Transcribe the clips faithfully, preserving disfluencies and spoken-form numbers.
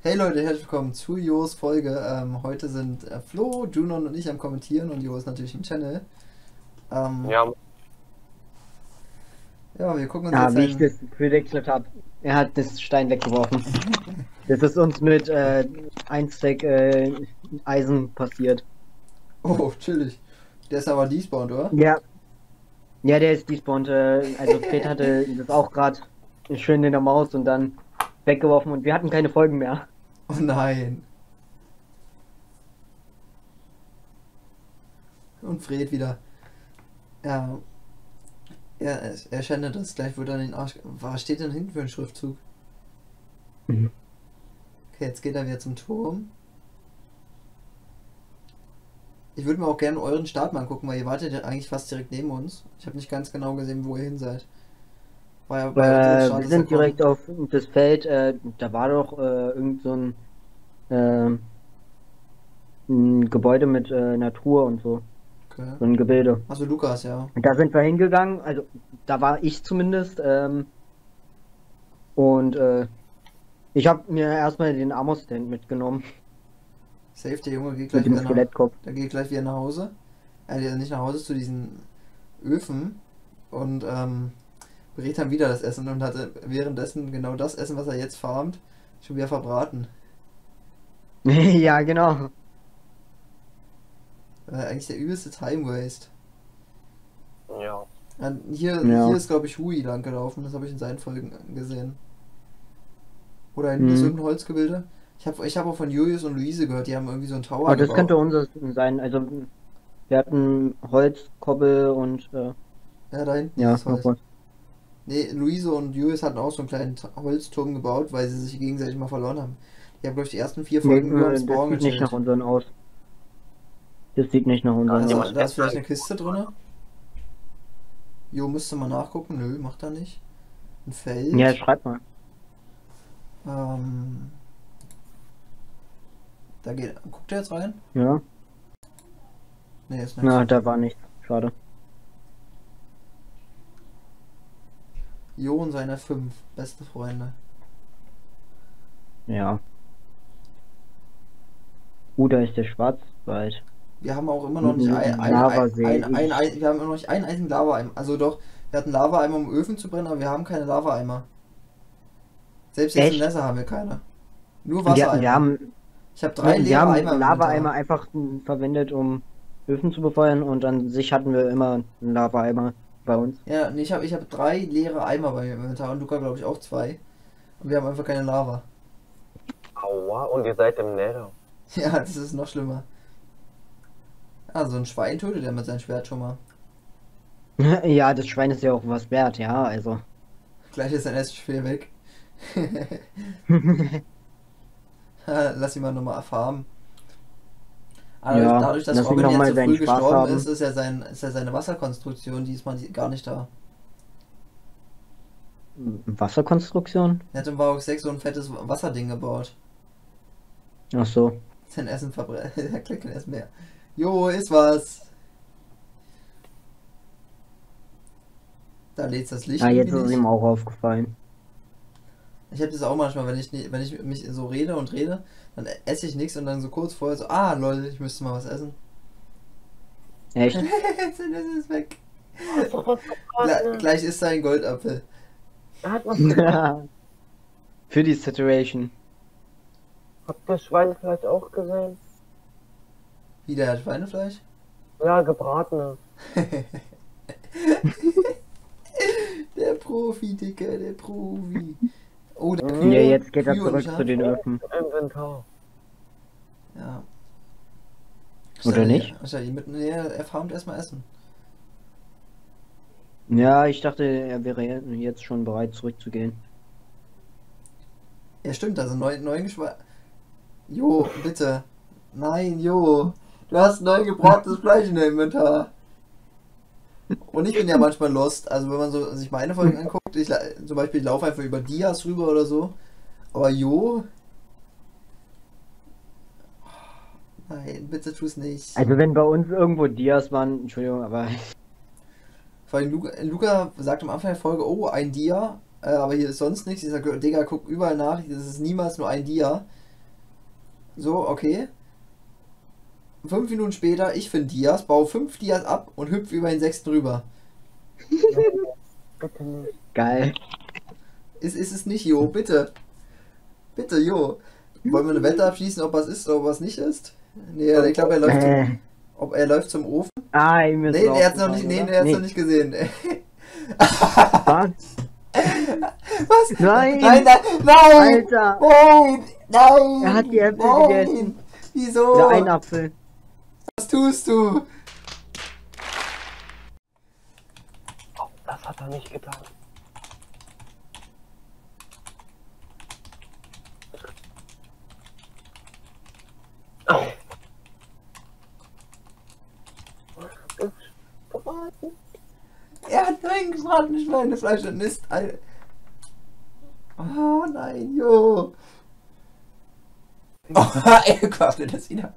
Hey Leute, herzlich willkommen zu Jos Folge. Ähm, heute sind äh, Flo, Junon und ich am Kommentieren und Jo ist natürlich im Channel. Ähm, Ja, ja, wir gucken uns Ja, jetzt wie ich ein. das predicted habe. Er hat das Stein weggeworfen. Das ist uns mit äh, ein Stack äh, Eisen passiert. Oh, chillig. Der ist aber despawned, oder? Ja, ja, der ist despawned. Äh, also Fred hatte das auch gerade schön in der Maus und dann weggeworfen und wir hatten keine Folgen mehr. Oh nein. Und Fred wieder. Ja, er, er schändet das. Gleich wird er den Arsch. Was steht denn hinten für ein Schriftzug? Mhm. Okay, jetzt geht er wieder zum Turm. Ich würde mir auch gerne euren Start mal angucken, weil ihr wartet ja eigentlich fast direkt neben uns. Ich habe nicht ganz genau gesehen, wo ihr hin seid. War ja bei unserem Äh, Start wir ist er sind direkt kommen. auf das Feld. Äh, da war doch äh, irgend so ein, äh, ein Gebäude mit äh, Natur und so. Okay. So ein Gebilde. Also Lukas, ja. Und da sind wir hingegangen. Also da war ich zumindest. Ähm, und äh, Ich habe mir erstmal den Ammo-Stand mitgenommen Safe, der Junge geht mit gleich dem wieder nach. Skelettkopf. Der geht gleich wieder nach Hause. Äh, nicht nach Hause zu diesen Öfen und ähm, berät dann wieder das Essen und hatte währenddessen genau das Essen, was er jetzt farmt, schon wieder verbraten. Ja, genau. Äh, eigentlich der übelste Time Waste. ja. Äh, hier, Ja. hier ist glaube ich Hui lang gelaufen, das habe ich in seinen Folgen gesehen. Oder hinten ist Mhm. irgendein Holzgebilde. Ich habe ich hab auch von Julius und Luise gehört, die haben irgendwie so einen Tower Aber das gebaut. könnte unser sein. Also wir hatten Holz, Kobbel und äh, Ja, da hinten ja, dieses noch Holz. was. Nee, Luise und Julius hatten auch so einen kleinen T- Holzturm gebaut, weil sie sich gegenseitig mal verloren haben. Die haben, glaube ich, die ersten vier Nee, Folgen nur am äh, das Spawn sieht nicht nach gechillt. unseren aus. Das sieht nicht nach unseren Also, aus. da ist vielleicht eine Kiste drin. Jo, müsste mal nachgucken. Nö, macht er nicht. Ein Feld. Ja, schreib mal. Ähm, da geht. Guckt er jetzt rein? Ja. Nee, ist nichts. Na, da war nichts. Schade. Jo und seine fünf beste Freunde. Ja. Uh, da ist der Schwarzwald. Wir haben auch immer noch nicht Mhm, ein, ein, ein, Lavasee. ein, ein, ein, wir haben immer noch nicht einen einzigen Lava-Eimer. Also doch, wir hatten Lava-Eimer, um Öfen zu brennen, aber wir haben keine Lava-Eimer. Selbst jetzt im Echt? Nether haben wir keine. Nur Wir, Wassereimer. wir haben, Ich habe drei wir leere haben Eimer im Lava-Eimer Inventar. einfach mm, verwendet, um Öfen zu befeuern und an sich hatten wir immer einen Lava-Eimer bei uns. Ja, nee, ich habe ich hab drei leere Eimer bei mir im Inventar und Luca glaube ich auch zwei. Und wir haben einfach keine Lava. Aua, und ihr seid im Nether. Ja, das ist noch schlimmer. Ah, so ein Schwein tötet er mit seinem Schwert schon mal. Ja, das Schwein ist ja auch was wert, ja, also. Gleich ist sein Essensschwer weg. Lass ihn mal nochmal farmen. Aber Ja, dadurch, dass lass ihn Robin noch jetzt mal so seinen früh Spaß gestorben haben. ist, ist ja, sein, ist ja seine Wasserkonstruktion diesmal gar nicht da. Wasserkonstruktion? Er hat im Warok sechs so ein fettes Wasserding gebaut. Ach so. Sein Essen verbrennt. Er kriegt kein Essen mehr. Jo, ist was. Da lädt das Licht Ah, jetzt irgendwie ist nicht. ihm auch aufgefallen. Ich habe das auch manchmal, wenn ich, nie- wenn ich mich so rede und rede, dann esse ich nichts und dann so kurz vorher so, ah lol, ich müsste mal was essen. Echt? Jetzt ist es weg. Hast doch was Gle gebraten. gleich ist da ein Goldapfel. Er hat was gebraten. Für die Situation. Habt ihr Schweinefleisch auch gesehen? Wieder der Schweinefleisch? Ja, gebratene. Der Profi, Dicker, der Profi. Oh, der Mhm. Kühe, Ja, jetzt geht er Kühe und zurück Schafe. zu den Öfen. Inventar. Ja. Oder Statt- nicht? Statt ihn mit, nee, er farmt erstmal Essen. Ja, ich dachte, er wäre jetzt schon bereit zurückzugehen. Ja, stimmt, also neun, neun Geschwe... Jo, bitte. Nein, Jo. Du hast neun gebratenes Fleisch in der Inventar. Und ich bin ja manchmal lost. Also wenn man so sich meine Folgen anguckt, ich la- zum Beispiel ich laufe einfach über Dias rüber oder so. Aber Jo. Nein, bitte tu es nicht. Also wenn bei uns irgendwo Dias waren, Entschuldigung, aber Vor allem Luca, Luca sagt am Anfang der Folge, oh, ein Dia. Äh, aber hier ist sonst nichts. Ich sage, Digga, guck überall nach. Das ist niemals nur ein Dia. So, okay. Fünf Minuten später, ich finde Dias, baue fünf Dias ab und hüpfe über den sechsten rüber. Bitte nicht. Geil. Ist, ist es nicht, Jo? Bitte. Bitte, Jo. Wollen wir eine Wette abschließen, ob was ist oder ob was nicht ist? Nee, ich glaube, er läuft zum, Äh. ob er läuft zum Ofen. Ah, ihm ist Nee, er hat's noch aufgefallen, nicht, nee, oder? er hat's Nee. noch nicht gesehen. Was? Was? Nein! Nein, nein, nein! Alter! Nein! Nein! Er hat die Äpfel nein. gegessen. Wieso? Oder ein Apfel. Was tust du? Oh, das hat er nicht getan. Oh. Er hat ein gebratenes Schweinefleisch und isst ein... Oh nein, Jo! Oh, er quaffelt das wieder.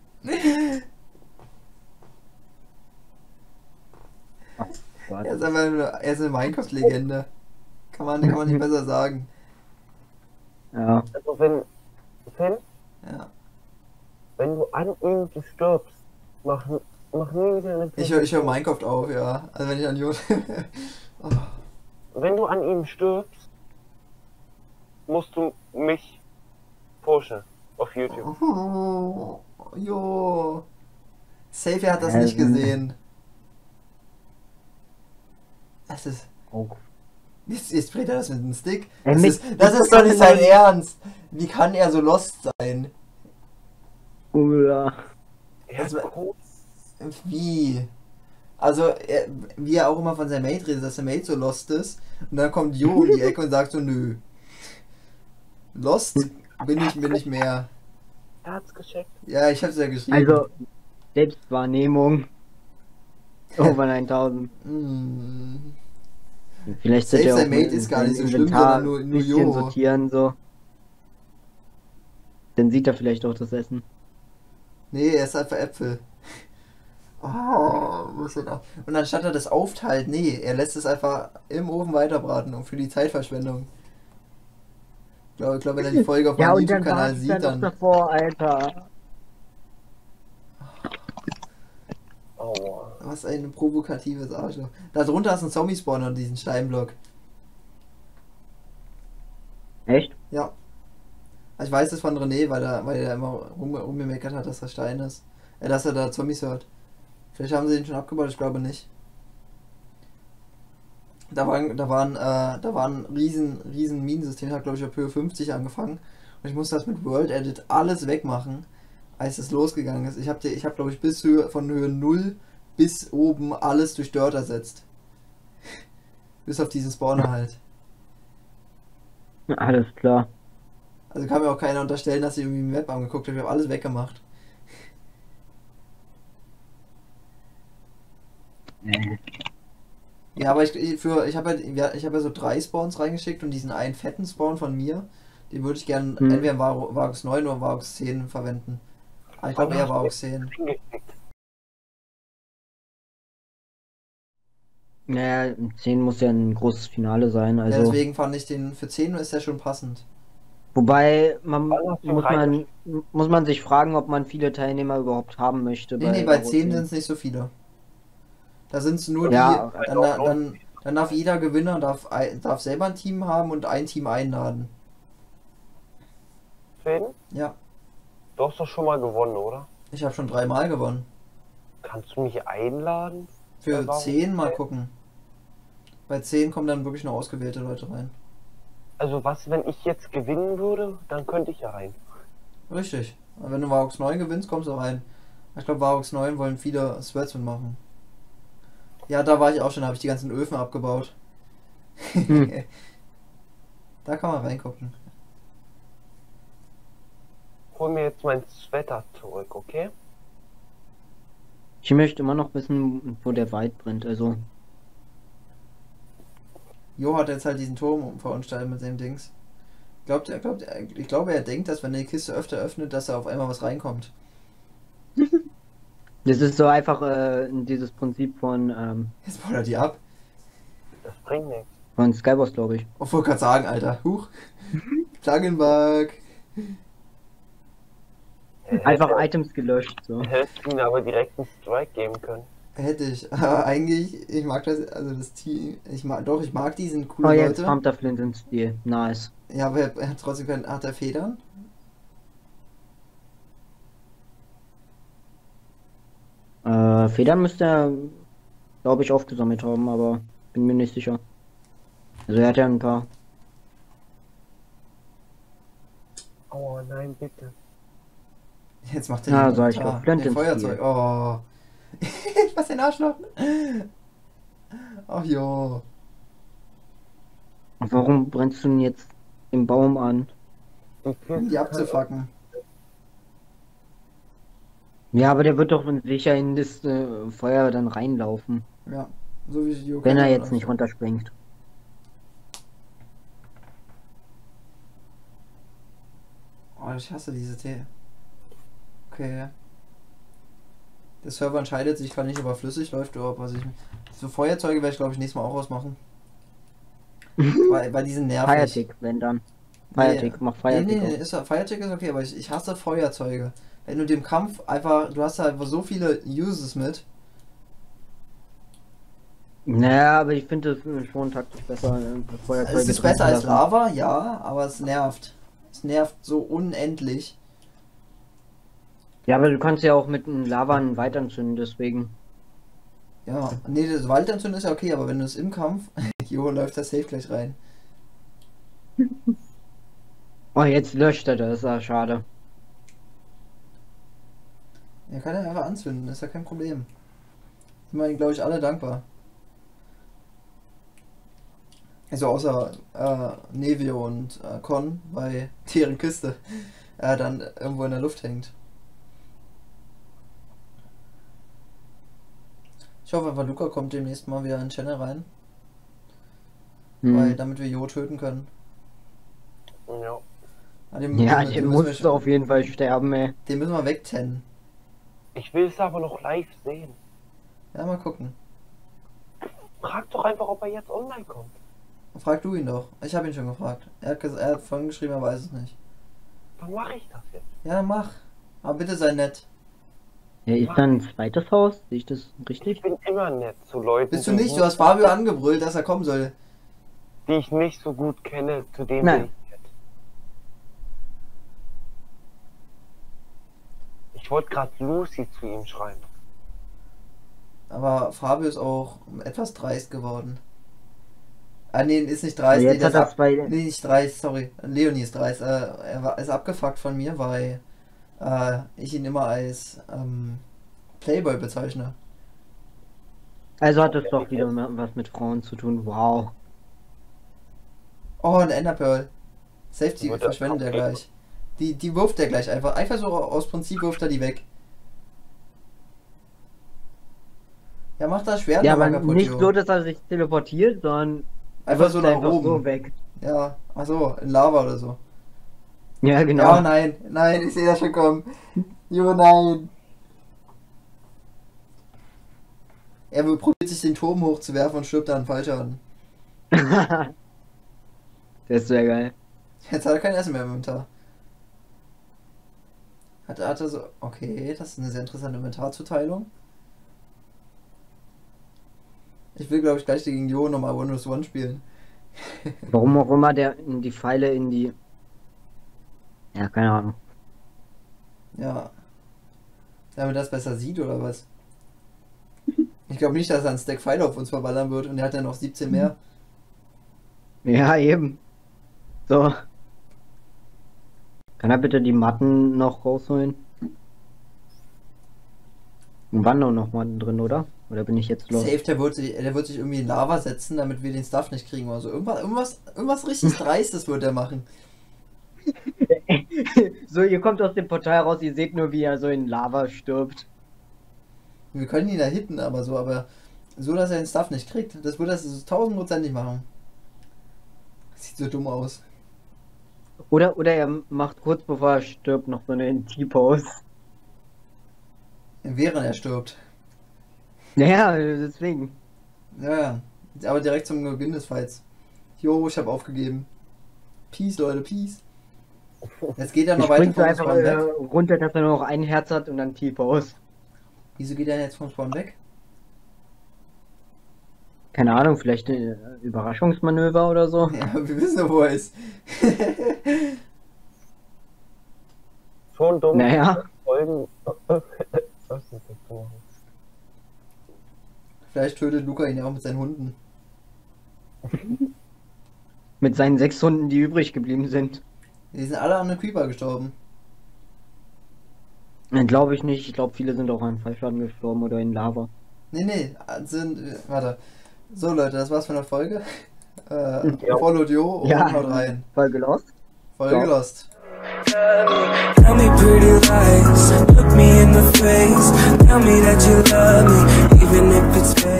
Er ist einfach nur, er ist eine Minecraft-Legende. Kann man, kann man nicht besser sagen. Ja. Also wenn, Finn, Ja. wenn du an ihm stirbst, mach, mach nie wieder eine Ich höre ich hör Minecraft auf, ja. Also wenn ich an Jo... Oh. Wenn du an ihm stirbst, musst du mich pushen auf YouTube. Oh, Jo. Safe, er hat das Hä, nicht hm. gesehen. Das ist... Oh. Jetzt, jetzt dreht er das mit dem Stick. Ey, Das mit- ist, das ist doch nicht sein Ernst. Wie kann er so lost sein? Oder. Er Das hat war- Code. Wie? Also, er, wie er auch immer von seiner Mate redet, dass der Mate so lost ist. Und dann kommt Jo um die Ecke und sagt so, nö. Lost bin ich, bin ich mehr. Er hat's gecheckt. Ja, ich hab's ja geschrieben. Also, Selbstwahrnehmung. Over neuntausend. Mm. Vielleicht Safe, sollte er sein auch Mate mal ist gar sein nicht so schlimm, Inventar sondern nur- ein nur bisschen Jo. sortieren, so. Dann sieht er vielleicht auch das Essen. Nee, er ist einfach Äpfel. Oh, was denn auch? Und anstatt er das aufteilt, nee, er lässt es einfach im Ofen weiterbraten und für die Zeitverschwendung. Ich glaube, ich glaube, wenn er die Folge auf Ja, meinem und dann YouTube-Kanal wartet er sieht, noch dann. davor, Alter. Aua. Was ein provokatives Arschloch. Da drunter ist ein Zombie-Spawner, diesen Steinblock. Echt? Ja. Ich weiß es von René, weil er, weil er immer rum, rumgemeckert hat, dass das Stein ist. Äh, dass er da Zombies hört. Vielleicht haben sie ihn schon abgebaut, ich glaube nicht. Da waren, da waren, äh, da waren riesen, riesen Minensystem. Ich habe glaube ich auf Höhe fünfzig angefangen. Und ich musste das mit World Edit alles wegmachen, als es losgegangen ist. Ich habe, ich habe glaube ich bis Höhe, von Höhe null bis oben alles durch Dirt ersetzt. Bis auf diesen Spawner halt. Alles klar. Also kann mir auch keiner unterstellen, dass ich irgendwie im Web angeguckt habe. Ich habe alles weggemacht. Ja, aber ich, ich- für, ich habe halt, ja, ich habe ja so drei Spawns reingeschickt und diesen einen fetten Spawn von mir, den würde ich gerne Hm. entweder in Var- Varux neun oder Varux zehn verwenden. Aber ich glaube eher Varux zehn. Naja, zehn muss ja ein großes Finale sein, Ja, also. deswegen fand ich den, für zehn ist der schon passend. Wobei, man Wann hast du ihn muss man muss man sich fragen, ob man viele Teilnehmer überhaupt haben möchte. Nee, nee, bei Euro zehn zehn. sind es nicht so viele. Da sind es nur Ja, die, dann, dann, dann darf jeder Gewinner darf, ein- darf selber ein Team haben und ein Team einladen. Finn, Ja, du hast doch schon mal gewonnen, oder? ich habe schon dreimal gewonnen. Kannst du mich einladen? Für Ja, warum zehn mal nicht? gucken. Bei zehn kommen dann wirklich nur ausgewählte Leute rein. Also was, wenn ich jetzt gewinnen würde, dann könnte ich ja rein. Richtig. Aber wenn du Varux neun gewinnst, kommst du rein. Ich glaube, Varux neun wollen viele Sweats mitmachen. Ja, da war ich auch schon, da habe ich die ganzen Öfen abgebaut. Hm. Da kann man reingucken. Hol mir jetzt mein Sweater zurück, okay? Ich möchte immer noch wissen, wo der Wald brennt, also. Jo hat jetzt halt diesen Turm verunstaltet mit dem Dings. Glaubt er, glaubt er, ich glaube, er denkt, dass wenn er die Kiste öfter öffnet, dass da auf einmal was reinkommt. Das ist so einfach äh, dieses Prinzip von, ähm, Jetzt baut er die ab. Das bringt nichts. von Skywars, glaube ich. Ich wollte gerade sagen, Alter. Huch. Plugin-Bug. Einfach Hätte, Items gelöscht, so. hättest du mir aber direkt einen Strike geben können. Hätte ich. Aber eigentlich, ich mag das, also das Team, ich mag, doch, ich mag die, sind coole Oh, jetzt Leute. farmt er Flint ins Stil. Nice. Ja, aber er, er hat trotzdem keinen, hat er Federn? Äh, Federn müsste er, glaube ich, aufgesammelt haben, aber bin mir nicht sicher. Also er hat ja ein paar. Oh nein, bitte. Jetzt macht er Ja, den sag ich Kommentar. doch, Flint Den ins Feuerzeug. Stil. Oh. Was den Arschloch? Ach jo. Und warum brennst du denn jetzt den Baum an? Um die abzufacken. Ja, aber der wird doch sicher in das äh, Feuer dann reinlaufen, Ja. So wie die wenn er Ukraine jetzt nicht läuft. runterspringt. Oh, ich hasse diese Tee. Okay. Der Server entscheidet sich gerade nicht, ob er flüssig läuft oder ob er sich. So Feuerzeuge werde ich glaube ich nächstes Mal auch ausmachen. Weil, weil die sind nervig. Firetick, wenn dann. Firetick, mach Nee, Firetick. nee, nee, auf. ist, Firetick ist okay, aber ich, ich hasse Feuerzeuge. Wenn du dem Kampf einfach, du hast da einfach so viele Uses mit. Naja, aber ich finde es schon taktisch besser, äh, Feuerzeuge Es ist drin besser zu als lassen. Lava, ja, aber es nervt. Es nervt so unendlich. Ja, aber du kannst ja auch mit einem Lava einen weiter entzünden, deswegen. Ja, nee, das Waldanzünden ist ja okay, aber wenn du es im Kampf, jo, läuft das safe gleich rein. Oh, jetzt löscht er das, ist ja schade. Ja, kann er einfach anzünden, ist ja kein Problem. Sind wir, glaube ich, alle dankbar. Also außer äh, Nevio und äh, Con, weil deren Kiste äh, dann irgendwo in der Luft hängt. Ich hoffe einfach, Luca kommt demnächst mal wieder in den Channel rein, Hm. weil damit wir Jo töten können. Ja. Ah, den, Ja, den, der den, müssen muss wir, auf jeden Fall sterben, ey. den müssen wir wegtennen. Ich will es aber noch live sehen. Ja, mal gucken. Frag doch einfach, ob er jetzt online kommt. Frag du ihn doch. Ich habe ihn schon gefragt. Er hat, ges- er hat vorhin geschrieben, er weiß es nicht. Dann mache ich das jetzt. Ja, dann mach. Aber bitte sei nett. Ja, ist dann ein zweites Haus? Sehe ich das Ich richtig? bin immer nett zu Leuten, Bist du die, nicht? Du hast Fabio angebrüllt, dass er kommen soll. die ich nicht so gut kenne, zu denen Nein. bin ich nett. Ich wollte gerade Lucy zu ihm schreiben. Aber Fabio ist auch etwas dreist geworden. Ah, nee, ist nicht dreist. Ja, Nee, jetzt der hat ist er ab, zwei. nee, nicht dreist, sorry. Leonie ist dreist. Äh, er war, ist abgefuckt von mir, weil äh, ich ihn immer als ähm, Playboy bezeichne. Also hat es doch wieder mal was mit Frauen zu tun. Wow. Oh, ein Enderpearl. Safety Wird er verschwendet er abgeben? gleich. Die, die wirft er gleich einfach. Einfach so aus Prinzip wirft er die weg. Ja, mach das Schwert Ja, nochmal aber kaputt, nicht Jo. so, dass er sich teleportiert, sondern Einfach so wirft nach einfach oben. so weg. Ja, achso, in Lava oder so. Ja, genau. Ja, nein, nein, ich sehe das schon kommen. Jo, nein. Er probiert sich den Turm hochzuwerfen und stirbt dann falsch an. Der ist sehr geil. Jetzt hat er kein Essen mehr im Inventar. Hat, hat er so. Okay, das ist eine sehr interessante Inventarzuteilung. Ich will, glaube ich, gleich gegen Jo nochmal One vs One spielen. Warum auch immer der in die Pfeile in die. Ja, keine Ahnung. Ja. Damit das besser sieht oder was? Ich glaube nicht, dass er einen Stack Pfeile auf uns verballern wird und er hat ja noch siebzehn mehr. Ja, eben. So. Kann er bitte die Matten noch rausholen? Und waren doch noch Matten drin, oder? Oder bin ich jetzt los? Safe, der wird, sich, der wird sich irgendwie in Lava setzen, damit wir den Stuff nicht kriegen oder so. Irgendwas, irgendwas, irgendwas richtig Dreistes wird er machen. So, ihr kommt aus dem Portal raus, ihr seht nur, wie er so in Lava stirbt. Wir können ihn da hitten, aber so, aber so, dass er den Stuff nicht kriegt. Das würde das so tausendprozentig machen. Sieht so dumm aus. Oder, oder er macht kurz bevor er stirbt noch so eine T-Pose. Während er stirbt. Naja, deswegen. Ja, ja. Aber direkt zum Beginn des Fights. Jo, ich habe aufgegeben. Peace, Leute, peace. Jetzt geht er Ich noch weiter springt so vom einfach Spawn äh, weg. runter, dass er nur noch ein Herz hat und dann T-Pose. Wieso geht er jetzt vom Spawn weg? Keine Ahnung, vielleicht ein Überraschungsmanöver oder so. Ja, wir wissen ja, wo er ist. Schon dumm. Naja. Folgen. Was ist das so? Vielleicht tötet Luca ihn ja auch mit seinen Hunden. Mit seinen sechs Hunden, die übrig geblieben sind. Die sind alle an einem Creeper gestorben. Glaube ich nicht. Ich glaube, viele sind auch an Fallschaden gestorben oder in Lava. Nee, nee, sind. Warte. So Leute, das war's von der Folge. Äh, Ja. Followed Jo und Ja. haut rein. Folge Lost. Folge Ja. Lost. Tell me pretty lies, look me in the face, tell me that you love me, even if it's fake.